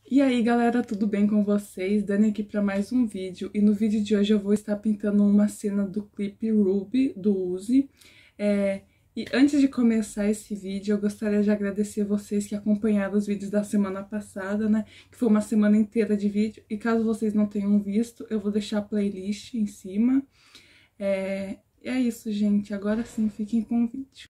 E aí galera, tudo bem com vocês? Dani aqui para mais um vídeo, e no vídeo de hoje eu vou estar pintando uma cena do clipe Ruby, do Uzi. E antes de começar esse vídeo, eu gostaria de agradecer vocês que acompanharam os vídeos da semana passada, né? Que foi uma semana inteira de vídeo, e caso vocês não tenham visto, eu vou deixar a playlist em cima. E é isso, gente, agora sim, fiquem com o vídeo.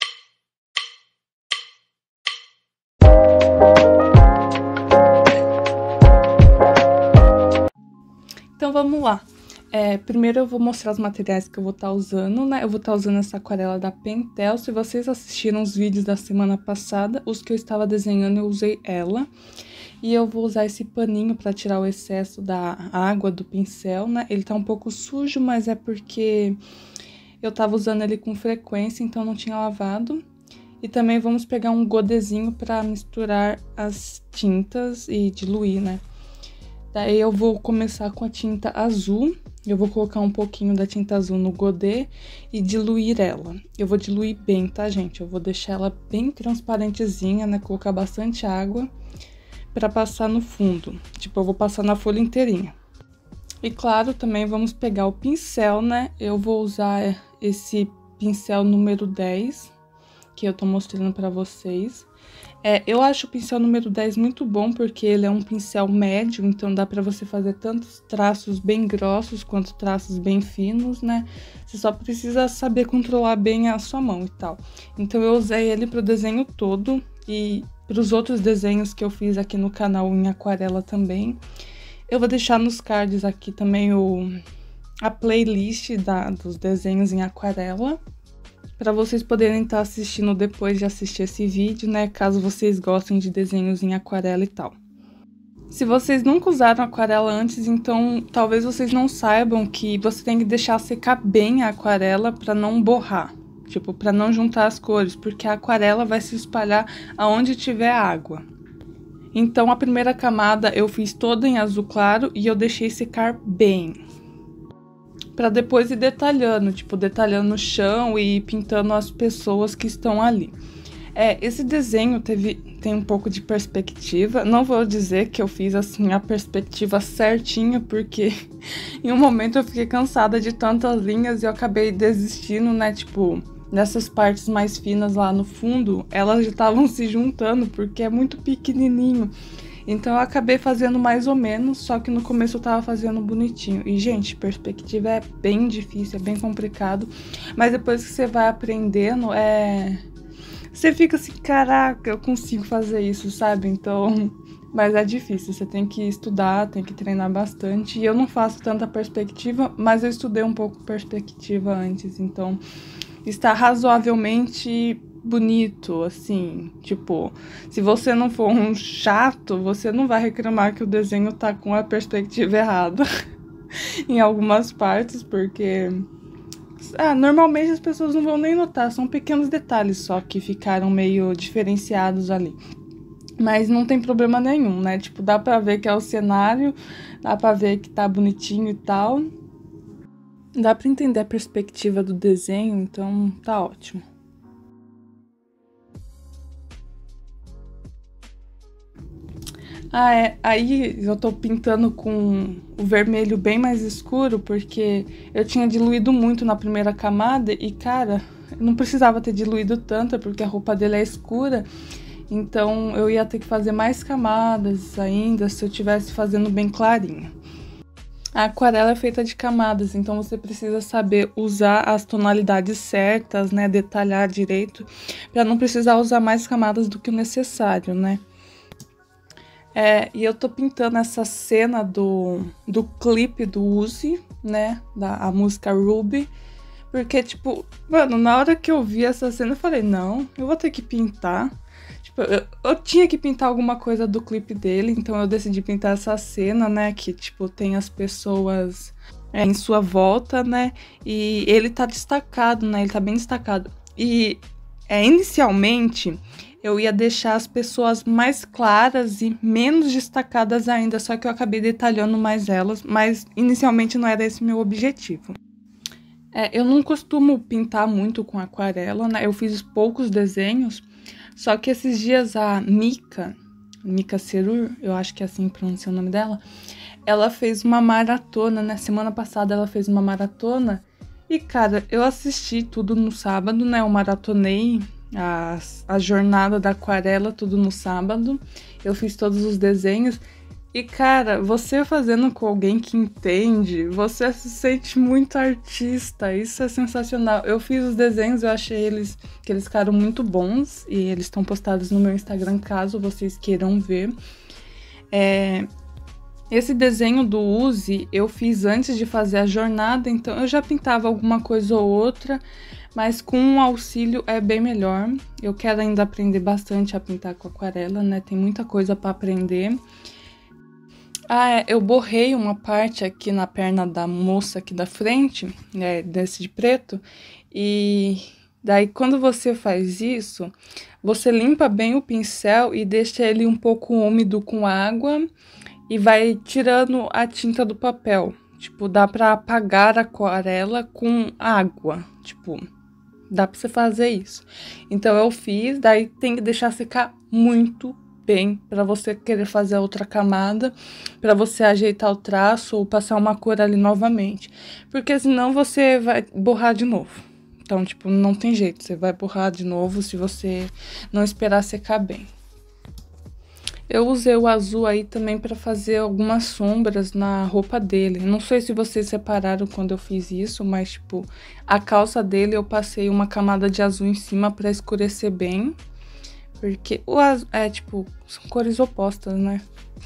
Então vamos lá. Primeiro eu vou mostrar os materiais que eu vou estar usando, né? Eu vou estar usando essa aquarela da Pentel. Se vocês assistiram os vídeos da semana passada, os que eu estava desenhando, eu usei ela. E eu vou usar esse paninho para tirar o excesso da água do pincel, né? Ele tá um pouco sujo, mas é porque eu tava usando ele com frequência, então não tinha lavado. E também vamos pegar um godezinho para misturar as tintas e diluir, né? Daí eu vou começar com a tinta azul, eu vou colocar um pouquinho da tinta azul no godê e diluir ela. Eu vou diluir bem, tá, gente? Eu vou deixar ela bem transparentezinha, né? Colocar bastante água pra passar no fundo. Tipo, eu vou passar na folha inteirinha. E claro, também vamos pegar o pincel, né? Eu vou usar esse pincel número 10, que eu tô mostrando pra vocês. Eu acho o pincel número 10 muito bom, porque ele é um pincel médio, então dá pra você fazer tantos traços bem grossos quanto traços bem finos, né? Você só precisa saber controlar bem a sua mão e tal. Então eu usei ele pro desenho todo e pros outros desenhos que eu fiz aqui no canal em aquarela também. Eu vou deixar nos cards aqui também a playlist dos desenhos em aquarela, para vocês poderem estar assistindo depois de assistir esse vídeo, né? Caso vocês gostem de desenhos em aquarela e tal. Se vocês nunca usaram aquarela antes, então talvez vocês não saibam que você tem que deixar secar bem a aquarela para não borrar. Tipo, para não juntar as cores, porque a aquarela vai se espalhar aonde tiver água. Então a primeira camada eu fiz toda em azul claro e eu deixei secar bem. Pra depois ir detalhando, tipo, detalhando no chão e pintando as pessoas que estão ali. Esse desenho tem um pouco de perspectiva. Não vou dizer que eu fiz, assim, a perspectiva certinha, porque em um momento eu fiquei cansada de tantas linhas e eu acabei desistindo, né, tipo, nessas partes mais finas lá no fundo, elas já estavam se juntando, porque é muito pequenininho. Então eu acabei fazendo mais ou menos, só que no começo eu tava fazendo bonitinho. E, gente, perspectiva é bem difícil, é bem complicado. Mas depois que você vai aprendendo, você fica assim, caraca, eu consigo fazer isso, sabe? Então, mas é difícil, você tem que estudar, tem que treinar bastante. E eu não faço tanta perspectiva, mas eu estudei um pouco perspectiva antes, então está razoavelmente bonito, assim, tipo, se você não for um chato, você não vai reclamar que o desenho tá com a perspectiva errada em algumas partes, porque normalmente as pessoas não vão nem notar, são pequenos detalhes só que ficaram meio diferenciados ali. Mas não tem problema nenhum, né? Tipo, dá pra ver que é o cenário, dá pra ver que tá bonitinho e tal. Dá pra entender a perspectiva do desenho, então tá ótimo. Aí eu tô pintando com o vermelho bem mais escuro, porque eu tinha diluído muito na primeira camada e, cara, eu não precisava ter diluído tanto, porque a roupa dele é escura, então eu ia ter que fazer mais camadas ainda se eu tivesse fazendo bem clarinho. A aquarela é feita de camadas, então você precisa saber usar as tonalidades certas, né, detalhar direito, para não precisar usar mais camadas do que o necessário, né. E eu tô pintando essa cena do clipe do Uzi, né, a música Ruby, porque, tipo, mano, na hora que eu vi essa cena eu falei, não, eu vou ter que pintar. Tipo, eu tinha que pintar alguma coisa do clipe dele, então eu decidi pintar essa cena, né, que, tipo, tem as pessoas em sua volta, né, e ele tá destacado, né, ele tá bem destacado. E, inicialmente, eu ia deixar as pessoas mais claras e menos destacadas ainda, só que eu acabei detalhando mais elas, mas inicialmente não era esse meu objetivo. Eu não costumo pintar muito com aquarela, né? Eu fiz poucos desenhos, só que esses dias a Mika, Mika Serur, eu acho que é assim que pronuncia o nome dela, ela fez uma maratona, né? Semana passada ela fez uma maratona e, cara, eu assisti tudo no sábado, né? Eu maratonei a jornada da aquarela, tudo no sábado. Eu fiz todos os desenhos. E, cara, você fazendo com alguém que entende, você se sente muito artista. Isso é sensacional. Eu fiz os desenhos, eu achei que eles ficaram muito bons. E eles estão postados no meu Instagram, caso vocês queiram ver. Esse desenho do Uzi eu fiz antes de fazer a jornada, então eu já pintava alguma coisa ou outra, mas com um auxílio é bem melhor. Eu quero ainda aprender bastante a pintar com aquarela, né? Tem muita coisa para aprender. Eu borrei uma parte aqui na perna da moça aqui da frente, né, desse de preto, e daí quando você faz isso, você limpa bem o pincel e deixa ele um pouco úmido com água e vai tirando a tinta do papel. Tipo, dá pra apagar a aquarela com água, tipo, dá pra você fazer isso. Então eu fiz, daí tem que deixar secar muito bem para você querer fazer a outra camada, para você ajeitar o traço ou passar uma cor ali novamente, porque senão você vai borrar de novo. Então, tipo, não tem jeito, você vai borrar de novo se você não esperar secar bem. Eu usei o azul aí também para fazer algumas sombras na roupa dele. Não sei se vocês separaram quando eu fiz isso, mas, tipo, a calça dele eu passei uma camada de azul em cima para escurecer bem. Porque o azul tipo, são cores opostas, né?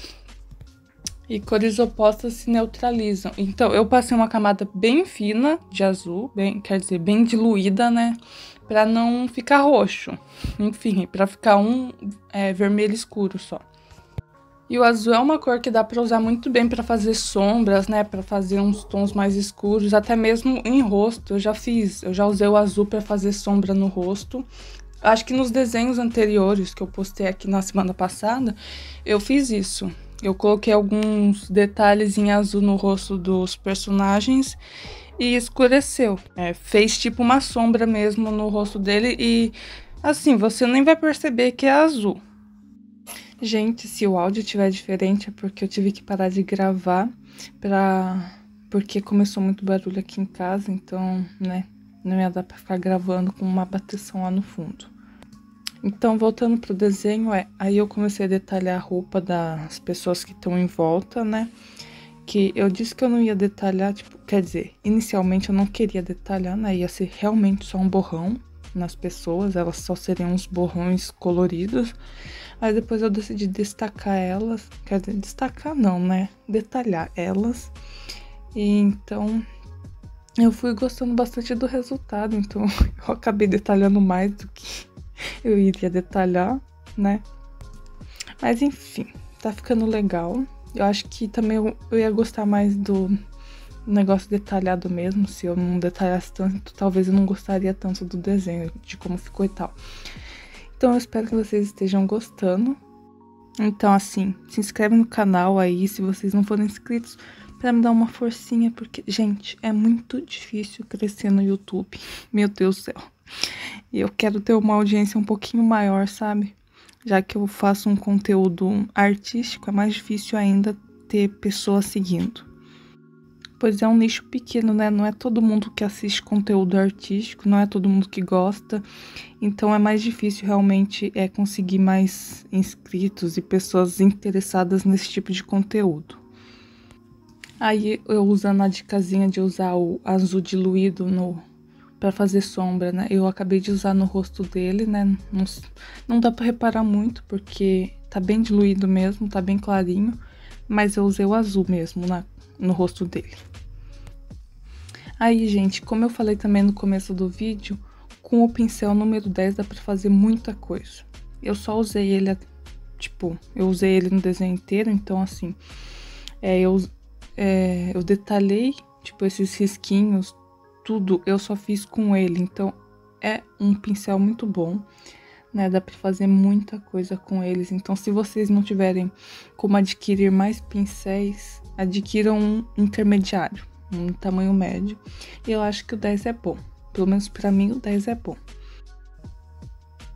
E cores opostas se neutralizam. Então, eu passei uma camada bem fina de azul, quer dizer, bem diluída, né? Pra não ficar roxo. Enfim, pra ficar vermelho escuro só. E o azul é uma cor que dá pra usar muito bem pra fazer sombras, né? Pra fazer uns tons mais escuros, até mesmo em rosto. Eu já usei o azul pra fazer sombra no rosto. Acho que nos desenhos anteriores que eu postei aqui na semana passada, eu fiz isso. Eu coloquei alguns detalhes em azul no rosto dos personagens e escureceu. Fez tipo uma sombra mesmo no rosto dele e, assim, você nem vai perceber que é azul. Gente, se o áudio estiver diferente é porque eu tive que parar de gravar porque começou muito barulho aqui em casa, então, né, não ia dar pra ficar gravando com uma bateção lá no fundo. Então, voltando pro desenho, aí eu comecei a detalhar a roupa das pessoas que estão em volta, né? Que eu disse que eu não ia detalhar, tipo, quer dizer, inicialmente eu não queria detalhar, né? Ia ser realmente só um borrão nas pessoas, elas só seriam uns borrões coloridos. Aí depois eu decidi destacar elas, quer dizer, destacar não, né? Detalhar elas. E então, eu fui gostando bastante do resultado, então eu acabei detalhando mais do que eu iria detalhar, né? Mas enfim, tá ficando legal. Eu acho que também eu ia gostar mais do negócio detalhado mesmo. Se eu não detalhasse tanto, talvez eu não gostaria tanto do desenho, de como ficou e tal. Então eu espero que vocês estejam gostando. Então, assim, se inscreve no canal aí, se vocês não forem inscritos, pra me dar uma forcinha, porque, gente, é muito difícil crescer no YouTube. Meu Deus do céu. E eu quero ter uma audiência um pouquinho maior, sabe? Já que eu faço um conteúdo artístico, é mais difícil ainda ter pessoas seguindo. Pois é um nicho pequeno, né? Não é todo mundo que assiste conteúdo artístico, não é todo mundo que gosta. Então é mais difícil realmente conseguir mais inscritos e pessoas interessadas nesse tipo de conteúdo. Aí eu usando a dicasinha de usar o azul diluído pra fazer sombra, né? Eu acabei de usar no rosto dele, né? Não dá pra reparar muito, porque tá bem diluído mesmo, tá bem clarinho. Mas eu usei o azul mesmo no rosto dele. Aí, gente, como eu falei também no começo do vídeo, com o pincel número 10 dá pra fazer muita coisa. Eu só usei ele, eu usei ele no desenho inteiro, então assim, eu detalhei, esses risquinhos, tudo eu só fiz com ele, então é um pincel muito bom, né? Dá pra fazer muita coisa com eles. Então, se vocês não tiverem como adquirir mais pincéis, adquiram um intermediário, um tamanho médio. E eu acho que o 10 é bom. Pelo menos pra mim, o 10 é bom.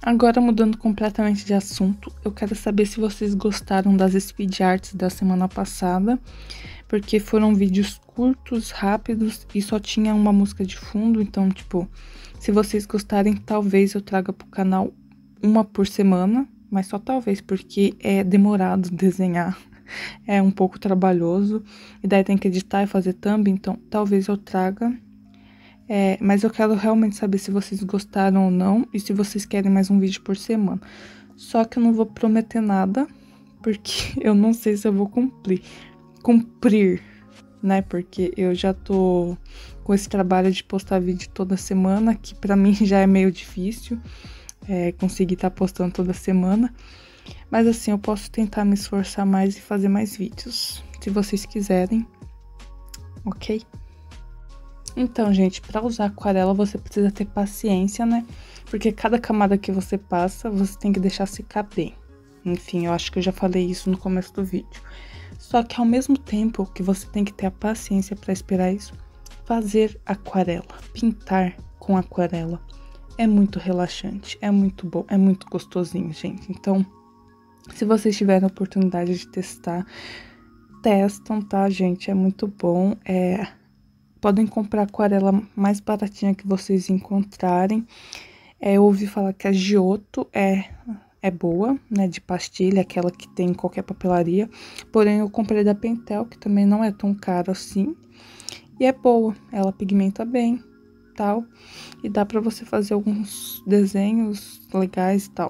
Agora, mudando completamente de assunto, eu quero saber se vocês gostaram das speed arts da semana passada, porque foram vídeos curtos, rápidos e só tinha uma música de fundo, então, tipo, se vocês gostarem, talvez eu traga pro canal uma por semana, mas só talvez, porque é demorado desenhar, é um pouco trabalhoso, e daí tem que editar e fazer thumb, então talvez eu traga. Mas eu quero realmente saber se vocês gostaram ou não e se vocês querem mais um vídeo por semana. Só que eu não vou prometer nada, porque eu não sei se eu vou cumprir, né? Porque eu já tô com esse trabalho de postar vídeo toda semana, que pra mim já é meio difícil, conseguir estar postando toda semana. Mas assim, eu posso tentar me esforçar mais e fazer mais vídeos, se vocês quiserem, ok? Então, gente, para usar aquarela você precisa ter paciência, né? Porque cada camada que você passa, você tem que deixar secar bem. Enfim, eu acho que eu já falei isso no começo do vídeo. Só que ao mesmo tempo que você tem que ter a paciência para esperar isso, fazer aquarela, pintar com aquarela, é muito relaxante, é muito bom, é muito gostosinho, gente. Então, se vocês tiverem a oportunidade de testar, testam, tá, gente? É muito bom, Podem comprar a aquarela mais baratinha que vocês encontrarem. Eu ouvi falar que a Giotto é boa, né, de pastilha, aquela que tem em qualquer papelaria. Porém, eu comprei da Pentel, que também não é tão cara assim. E é boa, ela pigmenta bem, tal. E dá pra você fazer alguns desenhos legais e tal.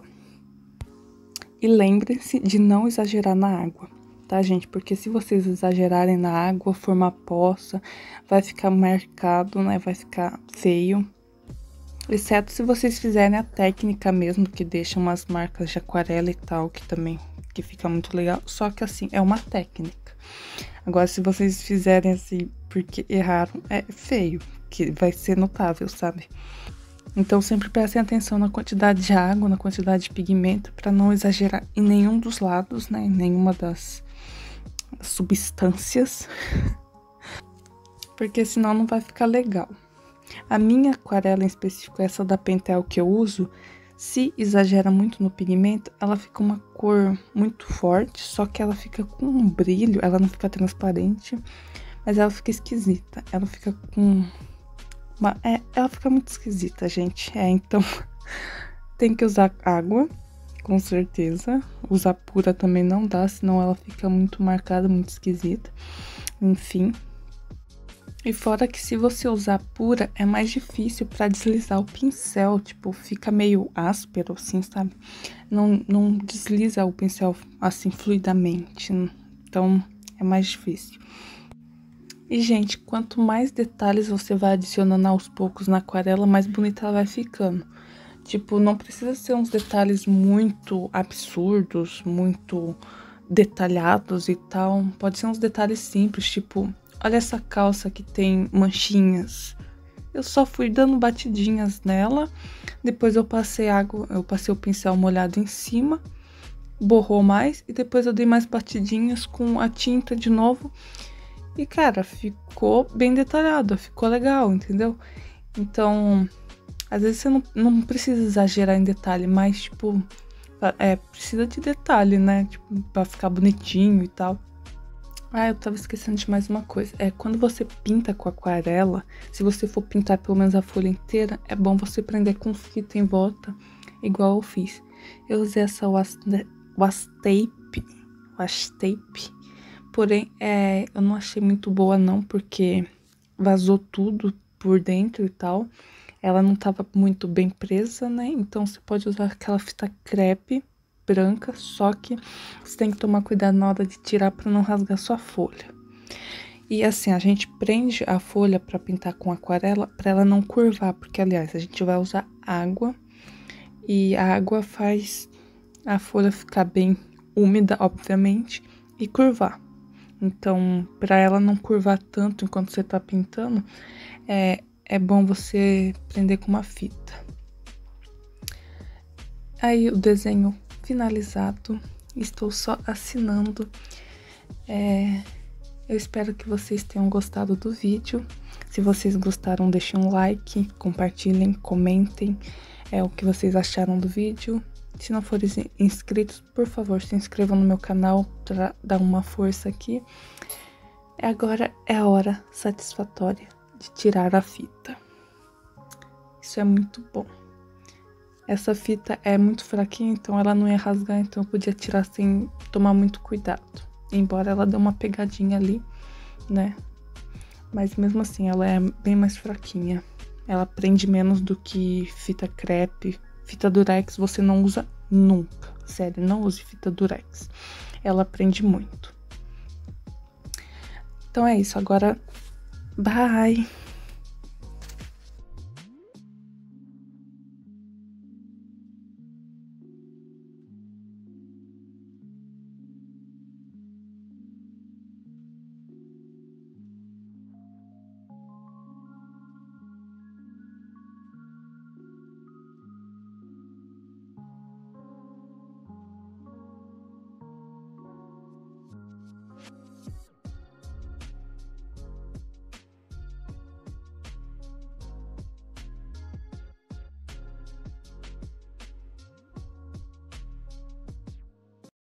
E lembre-se de não exagerar na água, tá, gente? Porque se vocês exagerarem na água, formar poça, vai ficar marcado, né? Vai ficar feio. Exceto se vocês fizerem a técnica mesmo, que deixa umas marcas de aquarela e tal, que fica muito legal. Só que assim, é uma técnica. Agora, se vocês fizerem assim, porque erraram, é feio, que vai ser notável, sabe? Então, sempre prestem atenção na quantidade de água, na quantidade de pigmento, para não exagerar em nenhum dos lados, né? Em nenhuma das substâncias, porque senão não vai ficar legal. A minha aquarela em específico, essa da Pentel que eu uso, se exagera muito no pigmento, ela fica uma cor muito forte, só que ela fica com um brilho, ela não fica transparente, mas ela fica esquisita, ela fica com ela fica muito esquisita, gente. Então tem que usar água, com certeza. Usar pura também não dá, senão ela fica muito marcada, muito esquisita. Enfim. E fora que se você usar pura, é mais difícil pra deslizar o pincel. Tipo, fica meio áspero, assim, sabe? Não desliza o pincel, assim, fluidamente. Então, é mais difícil. E, gente, quanto mais detalhes você vai adicionando aos poucos na aquarela, mais bonita ela vai ficando. Tipo, não precisa ser uns detalhes muito absurdos, muito detalhados e tal. Pode ser uns detalhes simples, tipo, olha essa calça que tem manchinhas. Eu só fui dando batidinhas nela, depois eu passei o pincel molhado em cima, borrou mais, e depois eu dei mais batidinhas com a tinta de novo. E, cara, ficou bem detalhado, ficou legal, entendeu? Então, às vezes você não precisa exagerar em detalhe, mas, tipo, precisa de detalhe, né? Tipo, pra ficar bonitinho e tal. Ah, eu tava esquecendo de mais uma coisa. Quando você pinta com aquarela, se você for pintar pelo menos a folha inteira, é bom você prender com fita em volta, igual eu fiz. Eu usei essa washi tape. Porém, eu não achei muito boa não, porque vazou tudo por dentro e tal. Ela não tava muito bem presa, né? Então, você pode usar aquela fita crepe branca, só que você tem que tomar cuidado na hora de tirar para não rasgar sua folha. E assim, a gente prende a folha para pintar com aquarela para ela não curvar, porque, aliás, a gente vai usar água e a água faz a folha ficar bem úmida, obviamente, e curvar. Então, para ela não curvar tanto enquanto você tá pintando, é bom você prender com uma fita. Aí, o desenho finalizado, estou só assinando. Eu espero que vocês tenham gostado do vídeo. Se vocês gostaram, deixem um like, compartilhem, comentem. o que vocês acharam do vídeo. Se não forem inscritos, por favor, se inscrevam no meu canal para dar uma força aqui. Agora é a hora satisfatória de tirar a fita. Isso é muito bom. Essa fita é muito fraquinha, então ela não ia rasgar, então eu podia tirar sem tomar muito cuidado. Embora ela dê uma pegadinha ali, né? Mas mesmo assim, ela é bem mais fraquinha. Ela prende menos do que fita crepe. Fita durex você não usa nunca. Sério, não use fita durex. Ela prende muito. Então é isso, agora bye!